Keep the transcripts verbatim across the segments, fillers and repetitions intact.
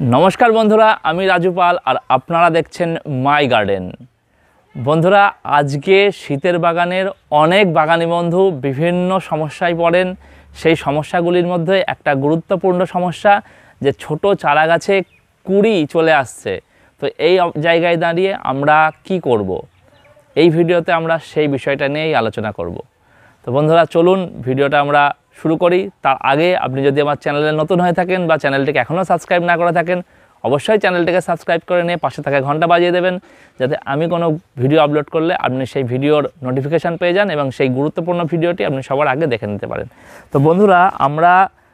नमस्कार बंधुरा आमी राजू पाल और आपनारा देखछेन माई गार्डन। बंधुरा आज के शीतेर बागानेर अनेक बागानी बंधु विभिन्न समस्याय पड़ेन। सेई समस्यागुलिर मध्य एकटा गुरुत्वपूर्ण समस्या जे छोटो चारा गाछे कुड़ी चले आसছে। तो এই জায়গায় দাঁড়িয়ে আমরা কি করব, এই ভিডিওতে আমরা সেই বিষয়টা নিয়েই আলোচনা করব। তো বন্ধুরা চলুন ভিডিওটা আমরা শুরু করি। তার আগে আপনি যদি আমার চ্যানেলে নতুন হয়ে থাকেন বা চ্যানেলটিকে এখনও সাবস্ক্রাইব না করে থাকেন, অবশ্যই চ্যানেলটিকে সাবস্ক্রাইব করে নিয়ে পাশে থাকা ঘন্টা বাজিয়ে দেবেন, যাতে আমি কোনো ভিডিও আপলোড করলে আপনি সেই ভিডিওর নোটিফিকেশান পেয়ে যান এবং সেই গুরুত্বপূর্ণ ভিডিওটি আপনি সবার আগে দেখে নিতে পারেন। তো বন্ধুরা আমরা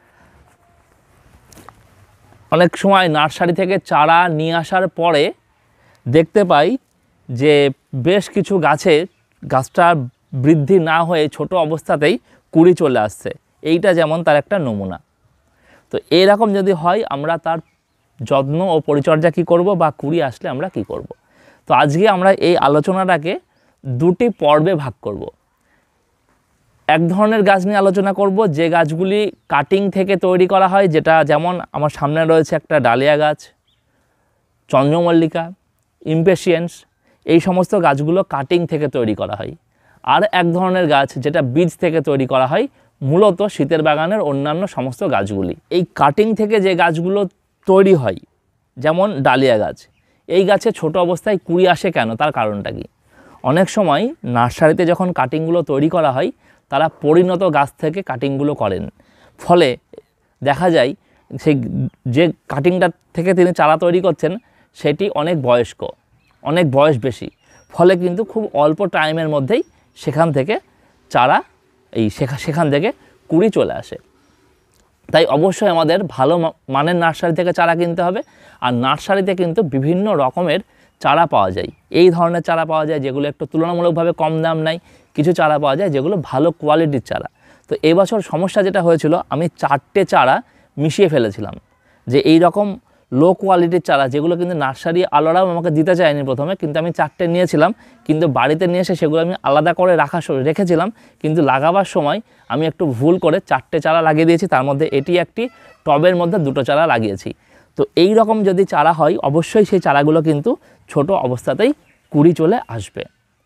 অনেক সময় নার্সারি থেকে চারা নিয়ে আসার পরে দেখতে পাই যে বেশ কিছু গাছে গাছটা বৃদ্ধি না হয়ে ছোট অবস্থাতেই কুড়ি চলে আসছে। এইটা যেমন তার একটা নমুনা। তো এরকম যদি হয় আমরা তার যত্ন ও পরিচর্যা কি করব বা কুড়ি আসলে আমরা কি করব। তো আজকে আমরা এই আলোচনাটাকে দুটি পর্বে ভাগ করব। এক ধরনের গাছ নিয়ে আলোচনা করব যে গাছগুলি কাটিং থেকে তৈরি করা হয়, যেটা যেমন আমার সামনে রয়েছে একটা ডালিয়া গাছ, চন্দ্রমল্লিকা, ইমপেশিয়েন্স, এই সমস্ত গাছগুলো কাটিং থেকে তৈরি করা হয়। আর এক ধরনের গাছ যেটা বীজ থেকে তৈরি করা হয়, মূলত শীতের বাগানের অন্যান্য সমস্ত গাছগুলি। এই কাটিং থেকে যে গাছগুলো তৈরি হয় যেমন ডালিয়া গাছ, এই গাছে ছোট অবস্থায় কুড়ি আসে কেন, তার কারণটা কি? অনেক সময় নার্সারিতে যখন কাটিংগুলো তৈরি করা হয় তারা পরিণত গাছ থেকে কাটিংগুলো করেন, ফলে দেখা যায় সেই যে কাটিংটা থেকে তিনি চারা তৈরি করছেন সেটি অনেক বয়স্ক, অনেক বয়স বেশি, ফলে কিন্তু খুব অল্প টাইমের মধ্যেই সেখান থেকে চারা এই সেখান থেকে কুড়ি চলে আসে। তাই অবশ্যই আমাদের ভালো মানের নার্সারি থেকে চারা কিনতে হবে। আর নার্সারিতে কিন্তু বিভিন্ন রকমের চারা পাওয়া যায়। এই ধরনের চারা পাওয়া যায় যেগুলো একটু তুলনামূলকভাবে কম দাম নেয়, কিছু চারা পাওয়া যায় যেগুলো ভালো কোয়ালিটির চারা। তো এবছর সমস্যা যেটা হয়েছিল, আমি চারটে চারা মিশিয়ে ফেলেছিলাম, যে এই রকম লো কোয়ালিটির চারা যেগুলো কিন্তু নার্সারি আলাদাও আমাকে দিতে চায়নি প্রথমে, কিন্তু আমি চারটে নিয়েছিলাম, কিন্তু বাড়িতে নিয়ে এসে সেগুলো আমি আলাদা করে রাখা রেখেছিলাম, কিন্তু লাগাবার সময় আমি একটু ভুল করে চারটে চারা লাগিয়ে দিয়েছি। তার মধ্যে এটি একটি, টবের মধ্যে দুটো চারা লাগিয়েছি। তো এই রকম যদি চারা হয় অবশ্যই সেই চারাগুলো কিন্তু ছোট অবস্থাতেই কুড়ি চলে আসবে।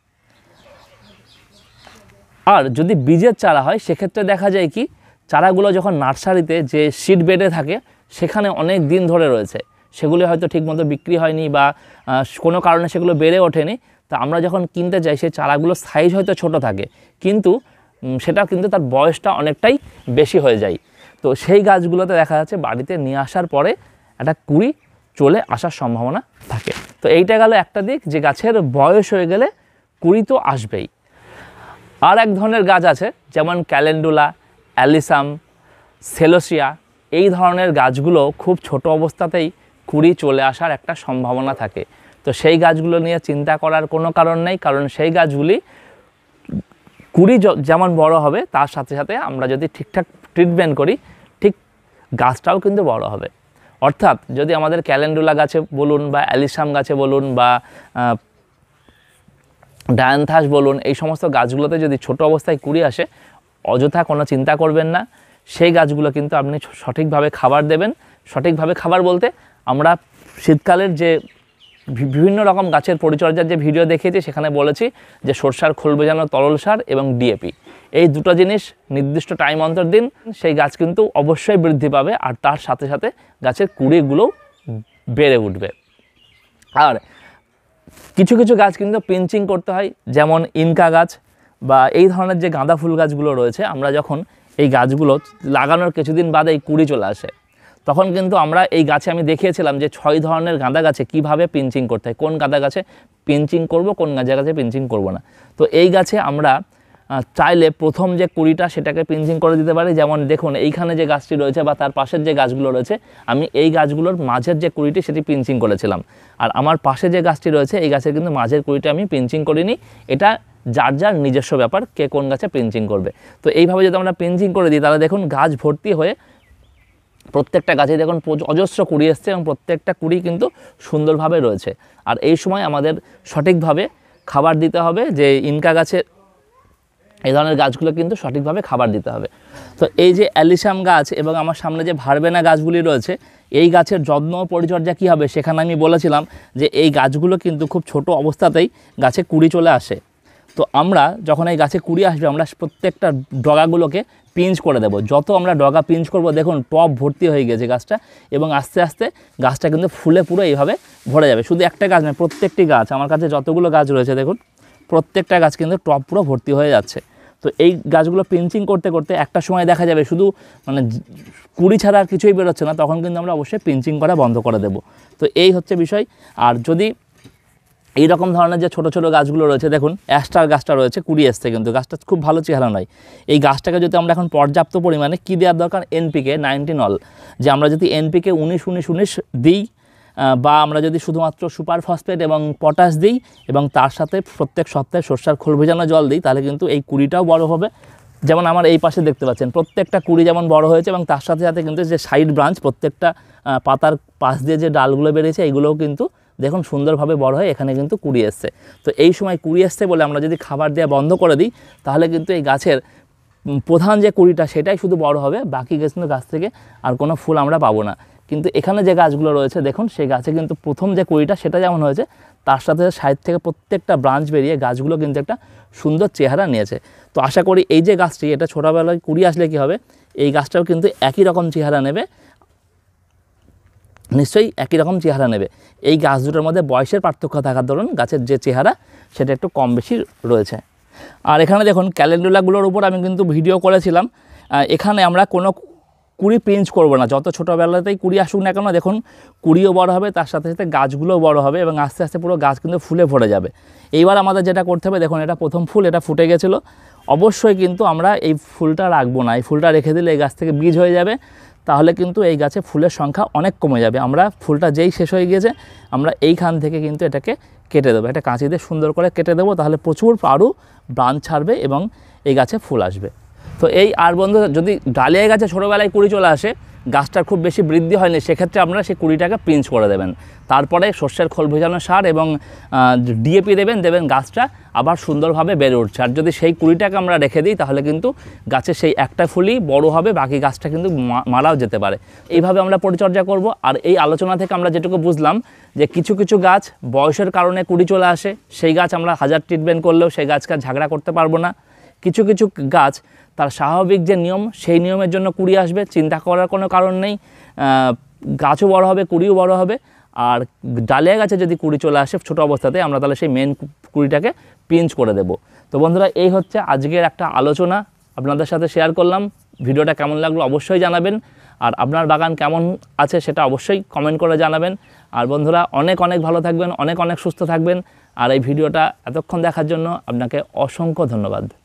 আর যদি বীজের চারা হয় সেক্ষেত্রে দেখা যায় কি, চারাগুলো যখন নার্সারিতে যে সিড বেডে থাকে সেখানে অনেক দিন ধরে রয়েছে, সেগুলি হয়তো ঠিকমতো বিক্রি হয়নি বা কোনো কারণে সেগুলো বেড়ে ওঠেনি। তা আমরা যখন কিনতে যাই সেই চারাগুলোর সাইজ হয়তো ছোট থাকে, কিন্তু সেটা কিন্তু তার বয়সটা অনেকটাই বেশি হয়ে যায়। তো সেই গাছগুলোতে দেখা যাচ্ছে বাড়িতে নিয়ে আসার পরে একটা কুড়ি চলে আসার সম্ভাবনা থাকে। তো এইটা গেল একটা দিক, যে গাছের বয়স হয়ে গেলে কুড়ি তো আসবেই। আর এক ধরনের গাছ আছে যেমন ক্যালেন্ডুলা, অ্যালিসাম, সেলোসিয়া, এই ধরনের গাছগুলো খুব ছোট অবস্থাতেই কুড়ি চলে আসার একটা সম্ভাবনা থাকে। তো সেই গাছগুলো নিয়ে চিন্তা করার কোনো কারণ নেই, কারণ সেই গাছগুলি কুড়ি যেমন বড় হবে তার সাথে সাথে আমরা যদি ঠিকঠাক ট্রিটমেন্ট করি ঠিক গাছটাও কিন্তু বড় হবে। অর্থাৎ যদি আমাদের ক্যালেন্ডুলা গাছে বলুন বা অ্যালিসাম গাছে বলুন বা ডায়ান্থাস বলুন, এই সমস্ত গাছগুলোতে যদি ছোট অবস্থায় কুড়ি আসে অযথা কোনো চিন্তা করবেন না। সেই গাছগুলো কিন্তু আপনি সঠিকভাবে খাবার দেবেন। সঠিকভাবে খাবার বলতে আমরা শীতকালের যে বিভিন্ন রকম গাছের পরিচর্যার যে ভিডিও দেখিয়েছি সেখানে বলেছি যে সরষার খোল ভেজানো তরল সার এবং ডিএপি, এই দুটো জিনিস নির্দিষ্ট টাইম অন্তর দিন, সেই গাছ কিন্তু অবশ্যই বৃদ্ধি পাবে আর তার সাথে সাথে গাছের কুড়িগুলোও বেড়ে উঠবে। আর কিছু কিছু গাছ কিন্তু পিঞ্চিং করতে হয়, যেমন ইনকা গাছ বা এই ধরনের যে গাঁদা ফুল গাছগুলো রয়েছে, আমরা যখন এই গাছগুলো লাগানোর কিছুদিন বাদেই কুড়ি চলে আসে, তখন কিন্তু আমরা এই গাছে আমি দেখিয়েছিলাম যে ছয় ধরনের গাঁদা গাছে কিভাবে পিঞ্চিং করতে হয়, কোন গাঁদা গাছে পিঞ্চিং করব, কোন গাঁদা গাছে পিঞ্চিং করব না। তো এই গাছে আমরা চাইলে প্রথম যে কুড়িটা সেটাকে পিঞ্চিং করে দিতে পারি। যেমন দেখুন এইখানে যে গাছটি রয়েছে বা তার পাশের যে গাছগুলো রয়েছে, আমি এই গাছগুলোর মাঝের যে কুড়িটি সেটি পিঞ্চিং করেছিলাম। আর আমার পাশে যে গাছটি রয়েছে এই গাছের কিন্তু মাঝের কুড়িটা আমি পিঞ্চিং করিনি। এটা যার যার নিজস্ব ব্যাপার, কে কোন গাছে পিঞ্চিং করবে। তো এইভাবে যদি আমরা পিঞ্চিং করে দিই তাহলে দেখুন গাছ ভর্তি হয়ে প্রত্যেকটা গাছে দেখুন অজস্র কুড়ি এসছে এবং প্রত্যেকটা কুড়ি কিন্তু সুন্দরভাবে রয়েছে। আর এই সময় আমাদের সঠিকভাবে খাবার দিতে হবে। যে ইনকা গাছের এই ধরনের গাছগুলো কিন্তু সঠিকভাবে খাবার দিতে হবে। তো এই যে অ্যালিসাম গাছ এবং আমার সামনে যে ভারবেনা গাছগুলি রয়েছে, এই গাছের যত্ন পরিচর্যা কী হবে সেখানে আমি বলেছিলাম যে এই গাছগুলো কিন্তু খুব ছোট অবস্থাতেই গাছে কুড়ি চলে আসে। তো আমরা যখন এই গাছে কুড়ি আসবে আমরা প্রত্যেকটা ডগাগুলোকে পিঞ্চ করে দেবো। যত আমরা ডগা পিঞ্চ করব, দেখুন টপ ভর্তি হয়ে গেছে গাছটা, এবং আস্তে আস্তে গাছটা কিন্তু ফুলে পুরো এইভাবে ভরে যাবে। শুধু একটা গাছ নয়, প্রত্যেকটি গাছ, আমার কাছে যতগুলো গাছ রয়েছে দেখুন প্রত্যেকটা গাছ কিন্তু টপ পুরো ভর্তি হয়ে যাচ্ছে। তো এই গাছগুলো পিঞ্চিং করতে করতে একটা সময় দেখা যাবে শুধু মানে কুড়ি ছাড়া আর কিছুই বেরোচ্ছে না, তখন কিন্তু আমরা অবশ্যই পিঞ্চিং করা বন্ধ করে দেব। তো এই হচ্ছে বিষয়। আর যদি এই রকম ধরনের যে ছোটো ছোটো গাছগুলো রয়েছে, দেখুন অ্যাস্টার গাছটা রয়েছে, কুড়ি এসছে কিন্তু গাছটা খুব ভালো চেহারা নয়। এই গাছটাকে যদি আমরা এখন পর্যাপ্ত পরিমাণে কী দেওয়ার দরকার, এনপিকে নাইনটিন অল, যে আমরা যদি এনপিকে উনিশ উনিশ উনিশ দিই, বা আমরা যদি শুধুমাত্র সুপার ফসফেট এবং পটাশ দিই এবং তার সাথে প্রত্যেক সপ্তাহে সরষার খোল ভেজানো জল দিই, তাহলে কিন্তু এই কুড়িটাও বড় হবে। যেমন আমার এই পাশে দেখতে পাচ্ছেন প্রত্যেকটা কুড়ি যেমন বড় হয়েছে, এবং তার সাথে সাথে কিন্তু যে সাইড ব্রাঞ্চ, প্রত্যেকটা পাতার পাশ দিয়ে যে ডালগুলো বেরিয়েছে এইগুলোও কিন্তু দেখুন সুন্দরভাবে বড় হয়, এখানে কিন্তু কুড়ি এসছে। তো এই সময় কুড়ি এসছে বলে আমরা যদি খাবার দেওয়া বন্ধ করে দিই, তাহলে কিন্তু এই গাছের প্রধান যে কুড়িটা সেটাই শুধু বড় হবে, বাকি কিন্তু গাছ থেকে আর কোনো ফুল আমরা পাবো না। কিন্তু এখানে যে গাছগুলো রয়েছে দেখুন, সেই গাছে কিন্তু প্রথম যে কুড়িটা সেটা যেমন হয়েছে, তার সাথে সাইড থেকে প্রত্যেকটা ব্রাঞ্চ বেরিয়ে গাছগুলো কিন্তু একটা সুন্দর চেহারা নিয়েছে। তো আশা করি এই যে গাছটি, এটা ছোটোবেলায় কুড়ি আসলে কী হবে, এই গাছটাও কিন্তু একই রকম চেহারা নেবে, নিশ্চয়ই একই রকম চেহারা নেবে। এই গাছ দুটোর মধ্যে বয়সের পার্থক্য থাকার দরুন গাছের যে চেহারা সেটা একটু কম বেশি রয়েছে। আর এখানে দেখুন ক্যালেন্ডুলাগুলোর উপর আমি কিন্তু ভিডিও করেছিলাম। এখানে আমরা কোনো কুড়ি পিঞ্চ করব না, যত ছোটোবেলাতেই কুড়ি আসুক না কেন, দেখুন কুড়িও বড় হবে, তার সাথে সাথে গাছগুলোও বড় হবে, এবং আস্তে আস্তে পুরো গাছ কিন্তু ফুলে ভরে যাবে। এইবার আমাদের যেটা করতে হবে, দেখুন এটা প্রথম ফুল, এটা ফুটে গেছিলো, অবশ্যই কিন্তু আমরা এই ফুলটা রাখবো না। এই ফুলটা রেখে দিলে এই গাছ থেকে বীজ হয়ে যাবে, তাহলে কিন্তু এই গাছে ফুলের সংখ্যা অনেক কমে যাবে। আমরা ফুলটা যেই শেষ হয়ে গিয়েছে, আমরা এইখান থেকে কিন্তু এটাকে কেটে দেবো, একটা কাঁচি দিয়ে সুন্দর করে কেটে দেবো, তাহলে প্রচুর আরও ব্রাঞ্চ ছাড়বে এবং এই গাছে ফুল আসবে। তো এই আর বন্ধু, যদি ডালিয়া গাছে ছোটোবেলায় কুড়ি চলে আসে, গাছটার খুব বেশি বৃদ্ধি হয়নি, সেক্ষেত্রে আপনারা সেই কুড়িটাকে পিঞ্চ করে দেবেন, তারপরে সর্ষের খোল ভেজানো সার এবং ডিএপি দেবেন, দেবেন গাছটা আবার সুন্দরভাবে বেড়ে উঠছে। আর যদি সেই কুড়িটাকে আমরা রেখে দিই, তাহলে কিন্তু গাছের সেই একটা ফুলই বড় হবে, বাকি গাছটা কিন্তু মারাও যেতে পারে। এইভাবে আমরা পরিচর্যা করব। আর এই আলোচনা থেকে আমরা যেটুকু বুঝলাম, যে কিছু কিছু গাছ বয়সের কারণে কুড়ি চলে আসে, সেই গাছ আমরা হাজার ট্রিটমেন্ট করলেও সেই গাছকে ঝাগড়া করতে পারবো না। কিছু কিছু গাছ তার স্বাভাবিক যে নিয়ম, সেই নিয়মের জন্য কুড়ি আসবে, চিন্তা করার কোনো কারণ নেই, গাছও বড় হবে, কুড়িও বড় হবে। আর ডালিয়া গাছে যদি কুড়ি চলে আসে ছোটো অবস্থাতে, আমরা তাহলে সেই মেন কুড়িটাকে পিঞ্চ করে দেব। তো বন্ধুরা, এই হচ্ছে আজকের একটা আলোচনা আপনাদের সাথে শেয়ার করলাম। ভিডিওটা কেমন লাগলো অবশ্যই জানাবেন, আর আপনার বাগান কেমন আছে সেটা অবশ্যই কমেন্ট করে জানাবেন। আর বন্ধুরা, অনেক অনেক ভালো থাকবেন, অনেক অনেক সুস্থ থাকবেন। আর এই ভিডিওটা এতক্ষণ দেখার জন্য আপনাকে অসংখ্য ধন্যবাদ।